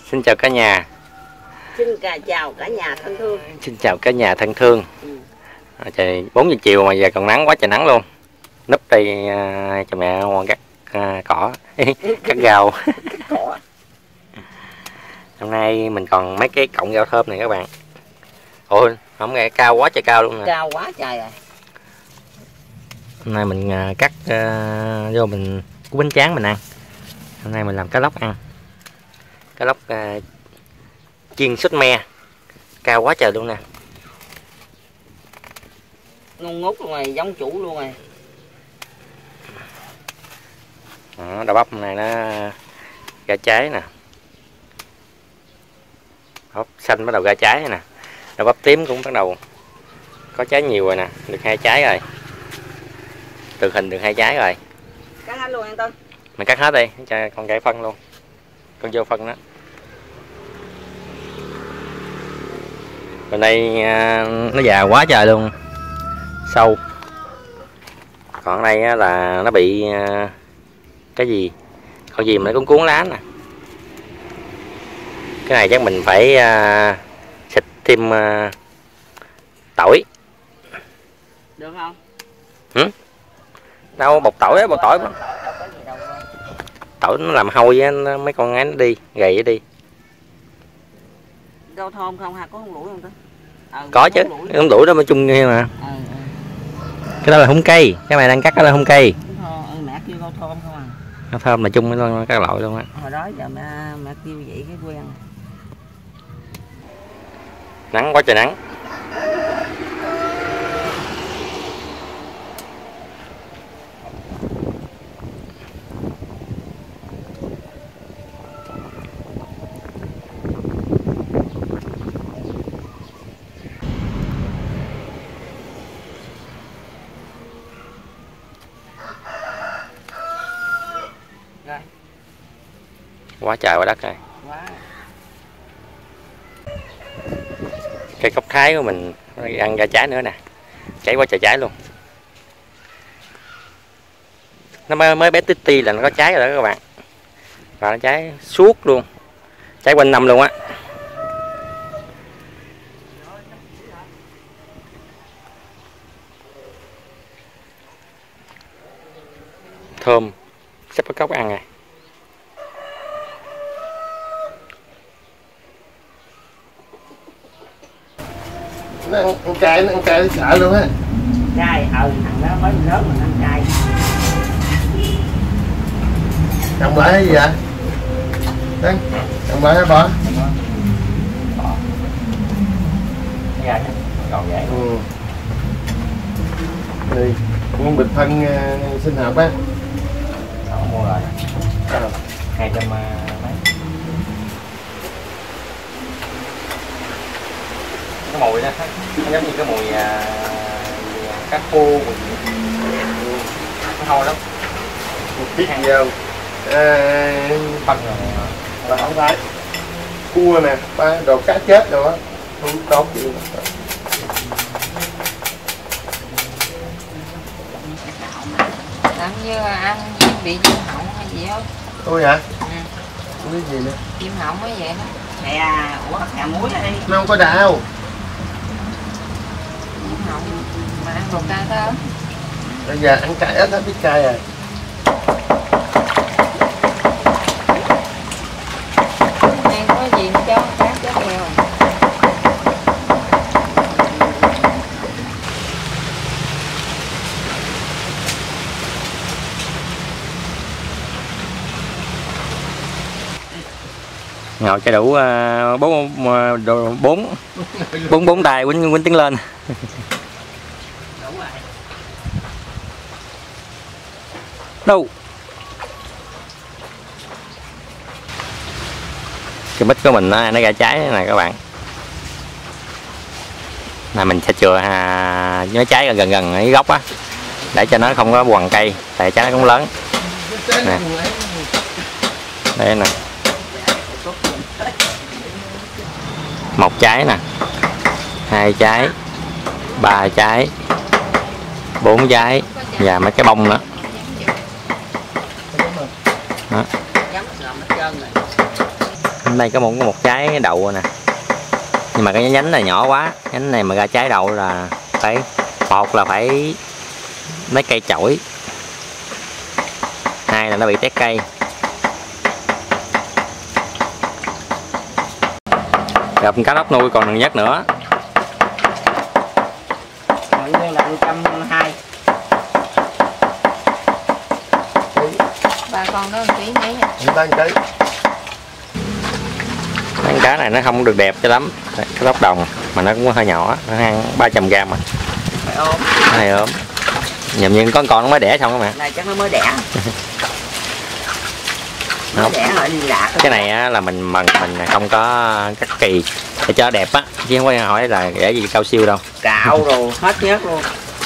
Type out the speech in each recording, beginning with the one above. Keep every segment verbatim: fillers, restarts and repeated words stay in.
Xin chào cả nhà. Xin chào cả nhà thân thương. Xin chào cả nhà thân thương. Ừ. À, trời bốn giờ chiều mà giờ còn nắng quá trời nắng luôn. Núp đây à, cho mẹ ngoan cắt à, cỏ, cắt rau. Hôm nay mình còn mấy cái cọng rau thơm này các bạn. Ôi, không nghe cao quá trời cao luôn nè. Cao quá trời rồi. Hôm nay mình à, cắt à, vô mình cuốn bánh tráng mình ăn. Hôm nay mình làm cá lóc ăn. Cá lóc à, chiên sốt me. Cao quá trời luôn nè. Ngon ngút luôn rồi, giống chủ luôn rồi. Đó, đậu bắp này nó ra trái nè. Đậu bắp xanh bắt đầu ra trái nè. Đậu bắp tím cũng bắt đầu có trái nhiều rồi nè, được hai trái rồi. Từ hình được hai trái rồi. Cắt hết luôn anh Tân. Mình cắt hết đi, cho con gãy phân luôn. Con vô phân đó. Bên đây à, nó già quá trời luôn. Sâu. Còn đây á, là nó bị à, cái gì? Con gì mà nó cũng cuốn lá nè. Cái này chắc mình phải à, xịt thêm à, tỏi. Được không? Ừ? Đâu bột tỏi á, bột tỏi mà. Tỏi nó làm hôi á, mấy con ngán nó đi, gầy nó đi. Rau thơm không ha, có không lũi không Tân? Ừ, Có chứ, không đuổi đó mà chung nghe mà. Ừ, ừ. Cái đó là húng cây, cái này đang cắt đó là húng cây. Ừ, mẹ kêu rau thơm không à? Rau thơm là chung với các loại luôn á. Hồi đó giờ mẹ mẹ kêu vậy cái quen. Nắng quá trời nắng. Rồi. Quá trời quá đất rồi. Quá. Cây cốc thái của mình ăn ra trái nữa nè. Cháy quá trời trái luôn. Nó mới, mới bé tí ti là nó có trái rồi đó các bạn. Và nó trái suốt luôn. Trái quanh năm luôn á. Thơm. Sắp có cốc ăn rồi. Nó ăn, ăn cay, nó ăn cay nó sợ luôn á. Cay, ừ, thằng đó mới lớn mà ăn cay. Trồng lại hay gì vậy? Đấy, trồng lại hả bỏ? Dạ, còn vậy. Ừ. Đây, con bịch phân uh, sinh học á. Đó, mua rồi. À. hai trăm mấy. Cái mùi đó, nó giống như cái mùi à, cá khô, mùi nó hôi lắm. Biết gì không? À, Phân rồi. là không phải cua nè, ba đồ cá chết rồi á, không tốt gì. Làm như ăn bị viêm họng hay gì không? Tôi hả? Ừ. Không biết gì nữa. Viêm họng mới vậy đó. Nè, ủa thà muối ra đi. Nó không có đau. Viêm họng mà ăn đồ cay đó. Bây giờ ăn cay ít hết biết cay rồi. Này có gì cho cá chết nghèo. Ngồi cho đủ uh, bốn bốn bốn bốn tay quýnh quýnh tiếng lên. Đâu cái mít của mình nó, nó ra trái này các bạn. Là mình sẽ chừa à, với trái gần gần gần cái gốc á để cho nó không có quằn cây, tại trái nó cũng lớn nè. Đây nè, một trái nè, hai trái, ba trái, bốn trái và mấy cái bông nữa. Đó. Hôm nay có một một trái đậu nè, nhưng mà cái nhánh này nhỏ quá, nhánh này mà ra trái đậu là phải một là phải mấy cây chổi, hai là nó bị tét cây. Gặp cá lóc nuôi còn gần nhất nữa. Mọi như là một trăm hai. Ba con đó một ký mấy nha. Chúng ta cái Con cá này nó không được đẹp cho lắm, cái lóc đồng mà nó cũng hơi nhỏ, nó ăn ba trăm gram mà. Phải ốm. Cái này ốm. Nhầm như con con nó mới đẻ xong các bạn. Này chắc nó mới đẻ. Mới đẻ hỏi đi lạc. Cái này á, là mình mình mình không có cắt kỳ để cho đẹp á, chứ không có hỏi là để gì cao siêu đâu. Cạo rồi hết nhớt luôn.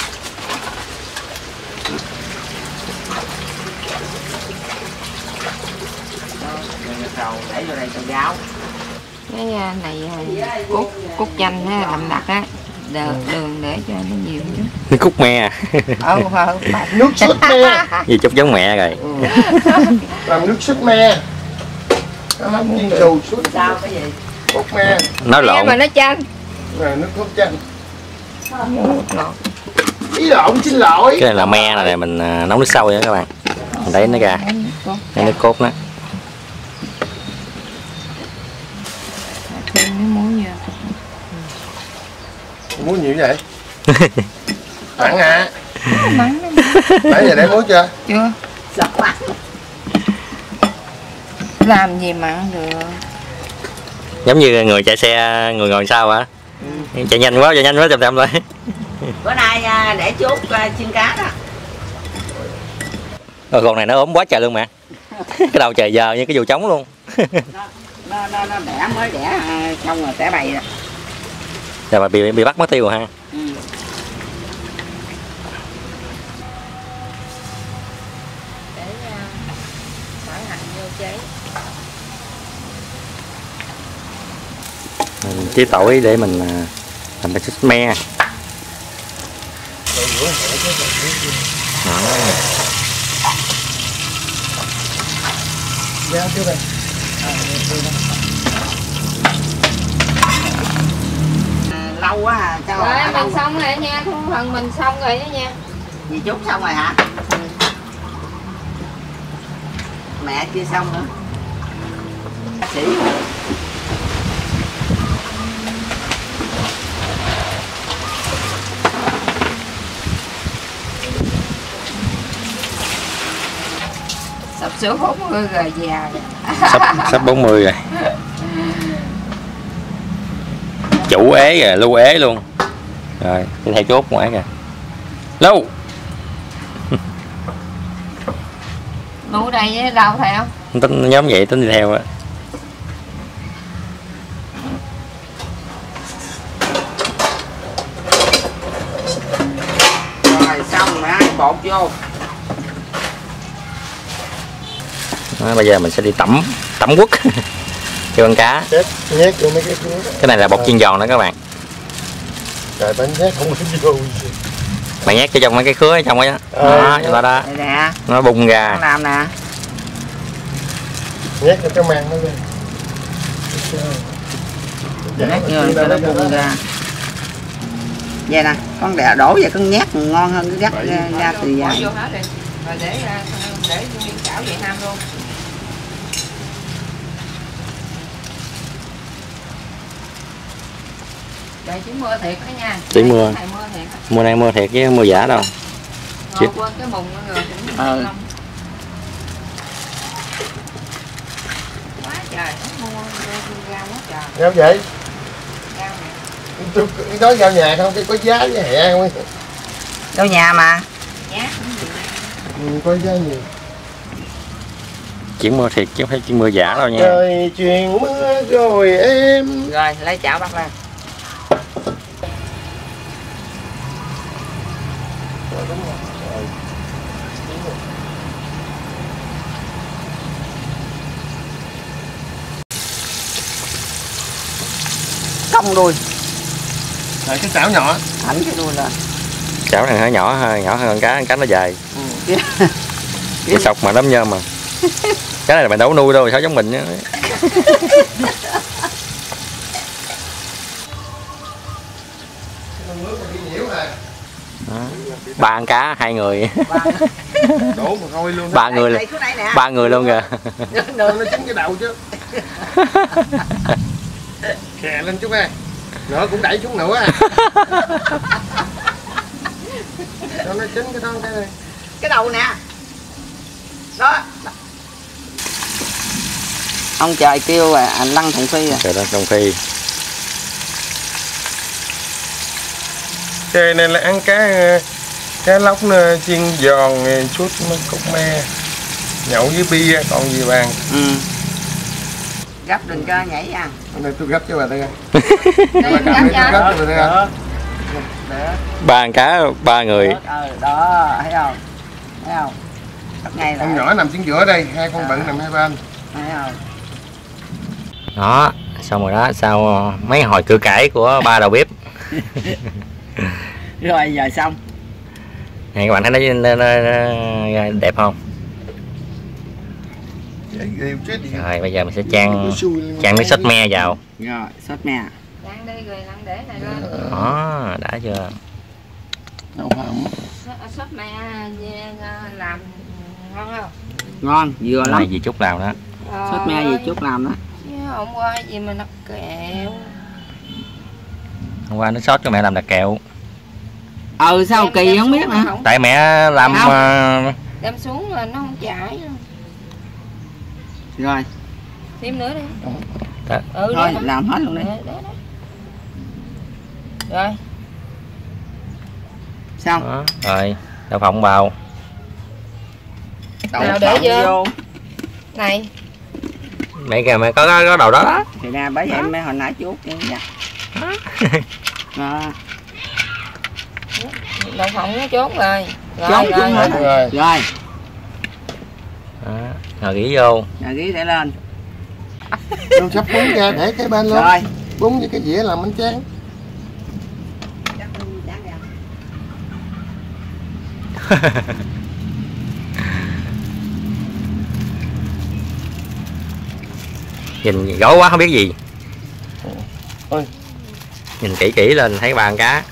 Để vô đây trồng rau. Cái này cốt cốt chanh á, làm đặc á, đường, đường để cho nó nhiều chút. Nước cúc me à? Ờ, ờ, nước sốt me. Gì chút giống mẹ rồi. Ừ. Làm nước sốt me. Nó chiên xù sốt. Sao cái gì? Cốt me. Nói lộn. Mà nó chanh. Rồi nước cốt chanh. Lộn. Ý lộn, xin lỗi. Cái này là me này, mình nấu nước sôi đó các bạn. Mình lấy nó ra. Đây nước cốt đó. Thêm miếng muối vô. Muối nhiều vậy? Mặn à. Mặn lắm. Nãy giờ để muối chưa? Chưa. Giọt mặn. Làm gì mặn được. Giống như người chạy xe, người ngồi sau hả? Ừ. Chạy nhanh quá, chạy nhanh quá chậm chậm thôi. Bữa nay để chốt chiên cá đó. Rồi con này nó ốm quá trời luôn mà. Cái đầu trời giờ như cái dù trống luôn. nó, nó, nó, nó đẻ mới đẻ xong rồi sẽ bày rồi. Rồi mà bị bị bắt mất tiêu rồi ha. Ừ. Để bỏ hành vô cháy. Mình chế tỏi để mình làm cái súp me. Dạ, chưa đây. À, lâu quá à, cho rồi mình lâu. Xong rồi nha, thu phần mình xong rồi đó nha. Dì Trúc xong rồi hả? Ừ. Mẹ chưa xong nữa. Bác sĩ. Sắp số bốn mươi rồi già rồi. Sắp sắp bốn mươi rồi. Chủ ế rồi, lưu ế luôn. Rồi, đi theo chốt ngoại kìa. Lưu. Ngủ đây với đâu theo? Tính nhóm vậy tính đi theo á. Rồi xong rồi bột vô. Đó, bây giờ mình sẽ đi tẩm tẩm quất cho con cá. Chết, nhét vô mấy cái cuốn. Cái này là bột chiên giòn đó các bạn. Trời, bánh nhét không có vô. Bạn nhét cho trong mấy cái khứa ở trong ấy đó. Đó, cho đó đó. Đây nè. Nó bung ra. Con làm nè. Nhét cho cái mang nó lên. Nhét vô cho nó bung ra. Vậy nè, con đẻ đổ vậy con nhét ngon hơn cái gắt ra, ra từ dài. Vô hết đi. Rồi để để nguyên chảo Việt Nam luôn. Trời chỉ mưa thiệt đó nha. Chỉ mưa. Này mưa thiệt. Mưa nay mưa thiệt chứ mưa giả đâu. Ngồi quên cái mùng nữa rồi cũng Ừ. Quá trời, nó mua ra quá trời. Sao vậy? Rau nè. Tôi nói rau nhà không, cái có giá với hẹ không? Đâu nhà mà. Giá cũng nhiều. Ừ, có giá nhiều. Chỉ mưa thiệt chứ không phải chỉ mưa giả đâu nha. Trời truyền mưa rồi em. Rồi lấy chảo bắt lên. Cong đuôi. Rồi cái chảo nhỏ. Thẳng cái đuôi lên. Chảo này hơi nhỏ hơi nhỏ hơn con cá, con cá nó dài. Ừ. Cái sọc mà lắm nhôm mà. Cái này là mình đâu có nuôi đâu, sao giống mình á. Ba ăn cá hai người. Đổ mồ hôi luôn. Ba người Đây, đây nè. ba người luôn kìa. Nó chín cái đầu chứ. Khè lên chút ơi. Nữa cũng đẩy xuống nữa. Cho nó chín cái đó cái này. Cái đầu nè. Đó. Ông trời kêu à, anh lăn thùng phi à. Trời đất trong khi. Chơi này là ăn cá cá lóc chiên giòn chút cục me. Nhậu với bia còn gì bàn. Ừ. Gấp đừng cho nhảy à. Hôm nay tôi gấp cho bà đây. Đây, gấp cho. Gấp cho bà đây. Ba ăn cá ba người. Ờ, đó, thấy không? Thấy không? Ngay Con nhỏ nằm chính giữa đây, hai con bự nằm hai bên. Thấy không? Đó, xong rồi đó, sau mấy hồi cự cãi của ba đầu bếp. Rồi giờ xong. Này các bạn thấy nó, nó, nó, nó đẹp không? Rồi bây giờ mình sẽ chan chan nước sốt me vào. Rồi, sốt me. Lăn đi rồi lăn để này lên. Đó, đã chưa? Đâu không? Sốt me làm ngon không? Ngon, vừa lắm. Này gì chút làm đó. Sốt me gì chút làm đó. Chứ hôm qua gì mà nó kẹo. Hôm qua nước sốt cho mẹ làm đặc kẹo. Ừ sao Đem- kỳ đem không biết xuống nữa. không? Tại mẹ làm Không. uh, Đem xuống là nó không chảy luôn. Rồi, Thêm nữa đi. Đó. Ừ, thôi đó. làm hết luôn đi. Để, để, để. Rồi. Xong. đó. Rồi, đậu phộng vào. Đậu Nào để phộng vô. Này. Mẹ kìa mẹ có có, có đầu đó đó. Thì ra bởi vậy mấy hồi nãy chuốt vậy nha. Đó. Đậu phộng nó chốt rồi. Rồi, Chốt rồi, luôn hả? rồi. Rồi. Rồi, Đó. Rồi gỉ vô. nhà ghi để lên. Tôi sắp bún ra để cái bên luôn. Rồi. Bún với cái dĩa làm bánh tráng. Nhìn gấu quá không biết gì. Ôi. Nhìn kỹ kỹ lên thấy ba ăn cá.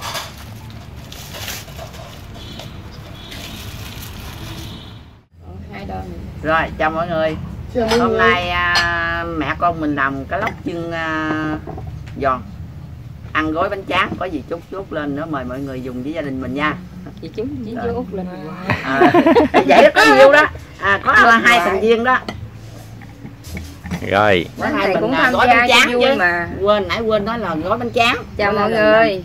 Hai đôi. Rồi, chào mọi người. Hôm nay à, mẹ con mình làm cá lóc chân à, giòn. Ăn gói bánh tráng, có gì chút chút lên nữa mời mọi người dùng với gia đình mình nha. Chị chú chị chú út lên. À, vậy đó có nhiều đó. À, có là hai thành viên đó. Rồi. Có Bánh hai này mình cũng à, tham gói gia bánh cho tráng vui chứ. mà. Quên nãy quên nói là gói bánh tráng. Chào Đó mọi là người.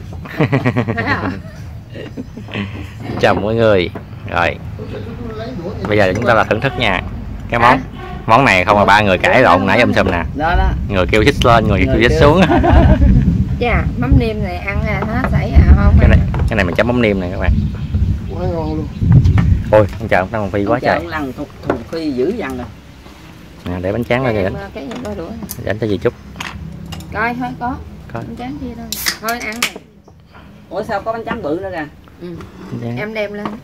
Chào mọi người. Rồi. Bây giờ chúng ta là thưởng thức nha. Cái món món này không là ba người cãi lộn nãy um sùm nè. đó đó. Người kêu xích lên, người, Người kêu xích kêu- xuống. à, đó. Chà, mắm nêm này ăn à nó xảy à không? Cái này cái này mình chấm mắm nêm này các bạn. Quá ngon luôn. Ôi, ông trời ông Tăng Hồng Phi quá trời. Ông lần thùng thùng phi dữ dằn rồi. Nè, để bánh tráng lên Em, kìa. cái gì đôi đũa này. Để anh cho gì chút. Coi thôi có. Có. Bánh tráng kia đâu. Thôi ăn này. Ủa sao có bánh tráng bự nữa kìa? Ừ. Bánh tráng. Em đem lên.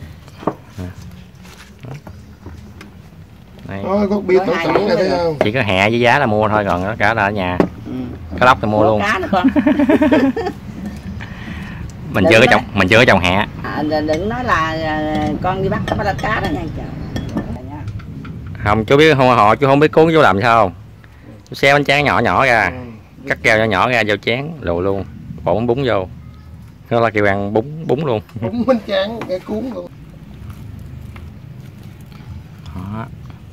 Đây. Ôi, có bia tổ sẵn này thấy không? Chỉ có hẹ với giá là mua thôi, còn tất cả là ở nhà. Ừ. Cá lóc thì mua Có luôn. cá nữa con. Mình Đừng chưa có có- trồng mình chưa có trồng hẹ. À, đừng nói là à, con đi bắt bắt được cá đó nha trời. Không, chú biết không họ chú không biết cuốn chú làm sao không? Chú xé bánh tráng nhỏ nhỏ ra, cắt keo nhỏ nhỏ ra vô chén đồ luôn, bỏ bún bún vô. Nó là kêu ăn bún bún luôn. Bún bánh tráng cái cuốn luôn. Đó.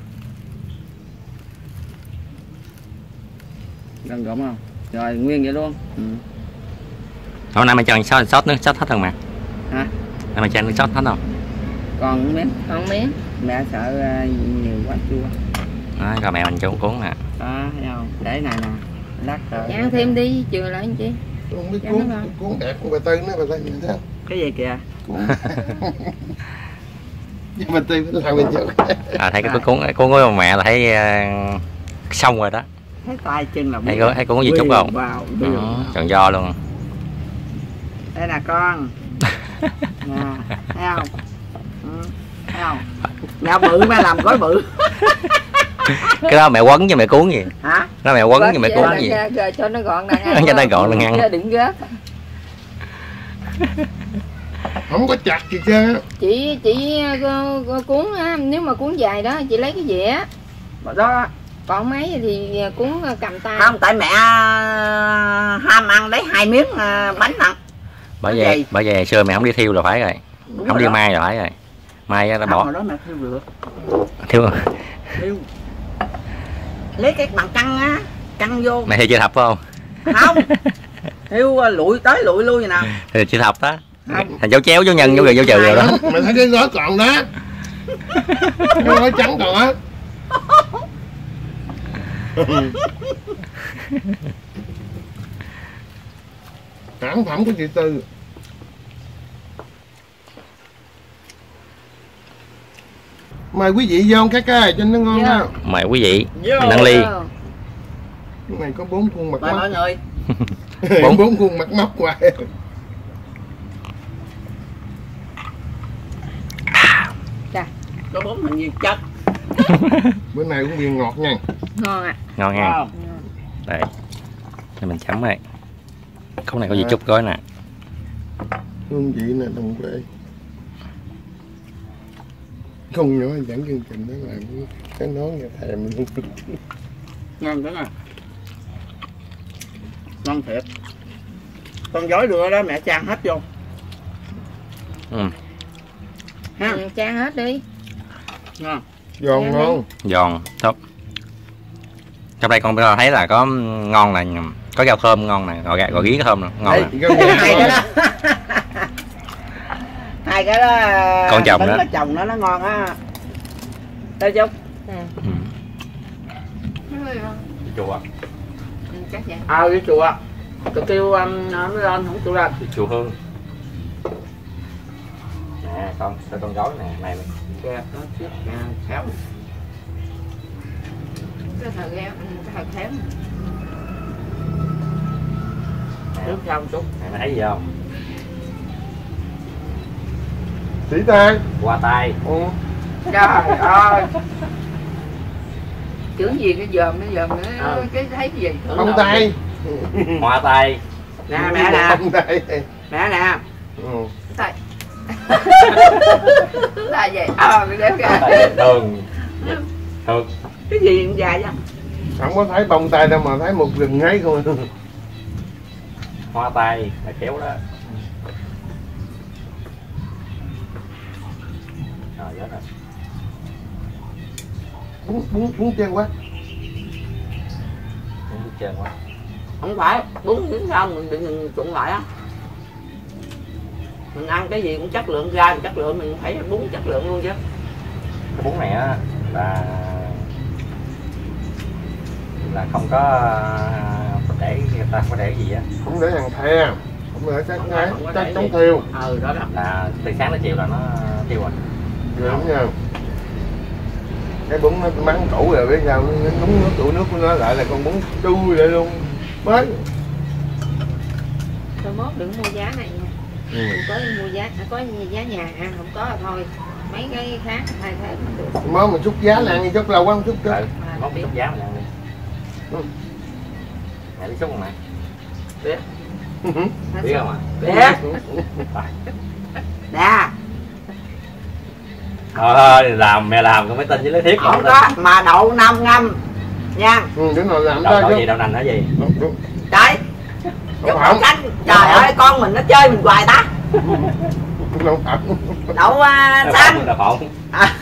Gần gọn không? Rồi nguyên vậy luôn. Ừ. Hôm nay mày cho sót sót nước sót hết không mà? Hả? Nay mày cho nước sót hết không? Còn miếng Còn miếng. mẹ sợ à, nhiều quá chua. Đó, rồi mẹ mình cho cuốn nè. Đó, thấy không? Để này nè. Lát rồi. Dạ, ăn thêm đi, chừa lại anh chị. Tôi không biết Dạ, cuốn nó ngon. cuốn đẹp của bà Tư nữa bà Tư nhìn thấy không? Cái gì kìa? Cuốn. Nhưng bà Tư nó làm mình chịu. À, thấy cái cuốn cái cuốn của mẹ là thấy uh, xong rồi đó. Thấy tay chân là Thấy có thấy cuốn có gì chút không? Vào. Ừ, tròn do luôn. Đây là con. Nè, thấy không? Ừ, thấy không? Mẹ bự mẹ làm gói bự. Cái đó mẹ quấn với mẹ cuốn gì? Hả? Nó mẹ quấn với mẹ cuốn gì? Rồi cho nó gọn đặng ăn. Cho nó gọn đặng ăn. Đừng gớt. Không có chặt gì chứ. Chị chị cuốn nếu mà cuốn dài đó chị lấy cái dĩa. Đó. Còn mấy thì cuốn cầm tay. Không, tại mẹ ham ăn lấy hai miếng bánh ăn. Bởi vậy, bởi vậy xưa mẹ không đi thiêu là phải rồi. Đúng Không rồi đi đó. mai là phải rồi. Mai ra bỏ. Hồi đó mẹ thiêu được. Thiêu. Thiêu. Lấy cái bằng căng á, căng vô. Mẹ thiêu chưa thập phải không? Không. Thiêu lụi tới lụi lui vậy nào. Thiêu chưa thập đó. Không. Thành dấu chéo dấu nhân dấu người dấu trừ rồi đó. Mày thấy cái gói còn đó. Cái gói trắng còn á. Sản phẩm của chị Tư. Mời quý vị vô cái cái cho nó ngon ha. Mời quý vị Vô. mình nâng ly. Cái này có bốn khuôn mặt Mời mọi móc. người. Bốn bốn khuôn mặt móc hoài. Có bốn hình gì chất. Bữa nay cũng viên ngọt nha. Ngon ạ. Ngon nha. Wow. Đây. Đây mình chấm đây. Khúc này có gì chút gói nè. Hương vị nè đồng quê. Không nhỏ chẳng chương trình đó là cái nón nghe thèm luôn. Ngon cái này. Ngon thiệt. Con dối đưa đó mẹ chan hết vô. Ừ. Ha. Ừ, chan hết đi. Ngon. Giòn ngon. Giòn, tốt. Trong đây con bây giờ thấy là có ngon là có rau thơm ngon nè, gò gà gò ghiếc thơm nè, ngon Ê, nè. hai cái đó. Hai cái đó. Con chồng đó. Chồng nó nó ngon á. Đây chú. Ừ. Chùa. Ừ, chắc vậy. À đi chùa. Tôi kêu um, nó lên không chịu lên. Chùa Hương. Nè, con con gói nè, này nè. Kẹp nó chiếc khéo. Cái thợ gheo, cái thợ khéo. Trước sau chút. Này, mày thấy gì không? Chỉ tay. Qua tay. Ừ. Trời ơi. Tưởng gì cái dòm nó dòm nó Ờ. cái thấy cái gì. Bông tay. Hoa tay. Nè mẹ nè. Bông tay. Mẹ nè. Ừ. Tay. Là vậy. Ờ, cái đéo kìa. Thường. Thường. Cái gì cũng dài vậy? Không có thấy bông tay đâu mà thấy một rừng ấy không. Hoa tay là kéo đó. Rồi đó rồi. Bún bún bún trơn quá. Bún trơn quá. Không phải bún miếng sao mình đừng trụng lại á. Mình ăn cái gì cũng chất lượng ra, chất lượng mình thấy bún chất lượng luôn chứ. Cái bún này á là là không có để người ta có để gì á, Không để hàng the. Không để chắc cái Không có chắc để chống gì. thiêu. Ừ đó đó. là từ sáng đến chiều là nó tiêu rồi. Đúng nha. Cái bún nó mắng cũ rồi biết sao nó đúng nước tủ nước của nó lại là con bún chui lại luôn. Mới. Thôi mốt đừng mua giá này nha. Ừ. Đừng có mua giá, có giá nhà ăn không có là thôi. Mấy cái khác thay thế cũng được. Mới mà chút giá là ăn đi chút lâu quá một chút chứ. Ừ, mốt biết giá mình ăn đi. Ừ. Mẹ biết xúc không mẹ? Biết. Biết không ạ? Biết. Nè. Thôi làm mẹ làm con mới tin với lấy thiết. Không có mà đậu năm ngâm nha. Ừ, đứa nào làm Đậu, ra đậu chứ. gì đậu nành hả gì? Đúng, đúng. Trời. Chút Đậu đậu phộng. xanh. Trời ơi con mình nó chơi mình hoài ta. Đậu phộng. Đậu uh, xanh. Đậu phộng. À.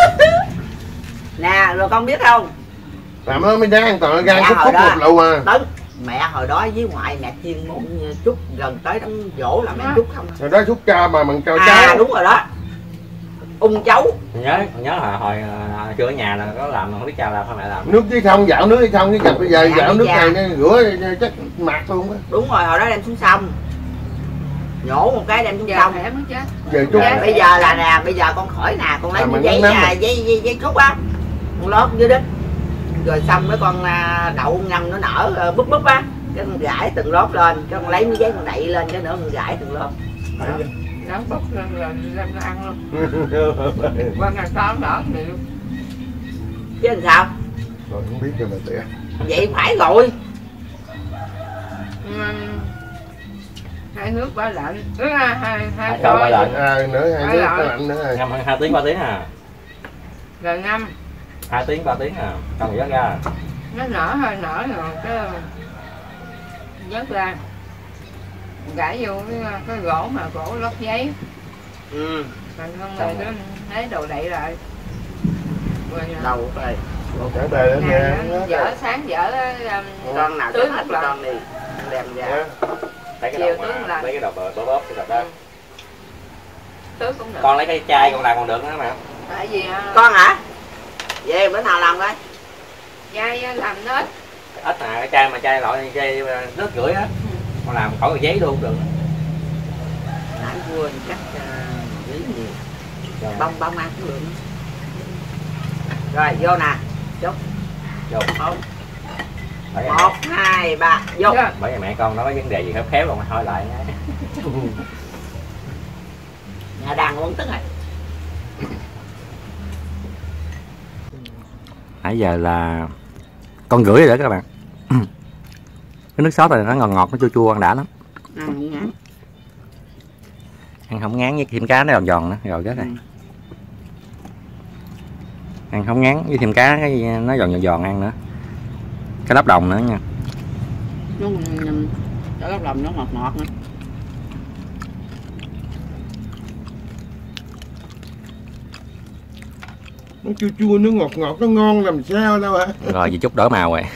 Nè rồi con biết không? Làm nó mới đáng an toàn gan Dạ, xúc hồi phúc đó. một lụ à. Tấn mẹ hồi đó với ngoại mẹ chuyên môn chút gần tới đám dỗ là mẹ chút không. Rồi đó xúc cha mà bằng cao À cháu. đúng rồi đó. Ung cháu. Nhớ nhớ là hồi à, chưa ở nhà là có làm mà không biết cha làm, sao mẹ làm. Nước chứ không, dạo nước hay không chứ gặp bây giờ Dạ, dạo đi nước cha. này nó rửa chắc mạt luôn á. Đúng rồi hồi đó đem xuống sông. Nhổ một cái đem xuống Giờ sông. thèm nó chết. Giờ chút Dạ, bây giờ là nè, bây giờ con khỏi nè, con lấy À, cái mà giấy, nó nắm à, rồi. giấy giấy giấy trúc á, con lót dưới đất, rồi xong cái con à, đậu ngâm nó nở à, búp búp á, cái con gãi từng lót lên, cái con lấy miếng giấy con đậy lên cái nữa con gãi từng lót. Nó bốc lên rồi đem nó ăn luôn. Qua ngày sau đỡ thì luôn. Chứ làm sao? Rồi không biết cho bà tỉa. Vậy phải rồi. Uhm, hai nước ba lạnh, ừ, hai hai Hai sôi ba lạnh. À, nữa hai Phải nước lạnh. có lạnh nữa rồi. Ngâm hơn hai tiếng ba tiếng à? rồi ngâm Hai tiếng ba tiếng à? Xong rồi vớt ra. nó nở hơi nở rồi cái vớt ra gãi vô cái, cái gỗ mà gỗ lót giấy Ừ. rồi không rồi nó lấy đồ đậy lại rồi Đâu rồi. Trả tề đó ngày nha. nó dở sáng dở um, Con nào tưới cho hết một lần con đi. Đem ra. Dạ. Lấy cái Chiều đầu tướng mà, là- lấy cái đầu bờ bóp bóp cái đầu đó. tưới cũng được Con lấy cái chai con làm còn được nữa mà. tại vì uh, Con hả? Về bữa nào làm coi. dây làm nết Ít mà cái chai mà chai loại chai nước rưỡi á. Con làm khỏi cái giấy luôn cũng được. Nãy quên chắc uh, lý nhiều. Bông bông ăn cũng được. Rồi vô nè. Chúc. Vô. Không. Bởi vậy Một, hai, ba, vô. Dạ. bởi vậy mẹ con nó có vấn đề gì khéo khéo rồi mà hỏi lại nhé. Nhà đàn uống tức rồi. Nãy giờ là con gửi rồi đó các bạn. Cái nước sốt này nó ngọt ngọt, nó chua chua, ăn đã lắm. Ăn như ngắn. Ăn không ngán với thêm cá nó giòn giòn nữa, rồi chết rồi. Ừ. Ăn không ngán với thêm cá cái nó giòn giòn giòn ăn nữa. Cái lóc đồng nữa nha. Nó cái lóc lòng nó ngọt ngọt nữa. Nó chua chua, nó ngọt ngọt, nó ngon làm sao đâu hả? Rồi dì Trúc đổi màu rồi.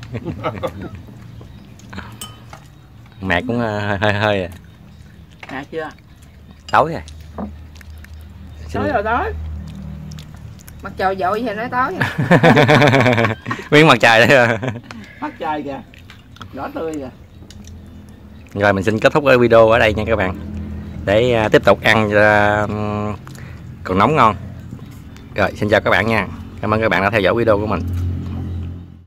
Mẹ cũng hơi hơi hơi à. Dạ chưa? Tối rồi. tối rồi tối mặt trời dội thì nói tối Miếng mặt trời đấy. Hết trời kìa. Đỏ tươi kìa. Rồi mình xin kết thúc cái video ở đây nha các bạn. Để uh, tiếp tục ăn uh, còn nóng ngon. Rồi xin chào các bạn nha. Cảm ơn các bạn đã theo dõi video của mình.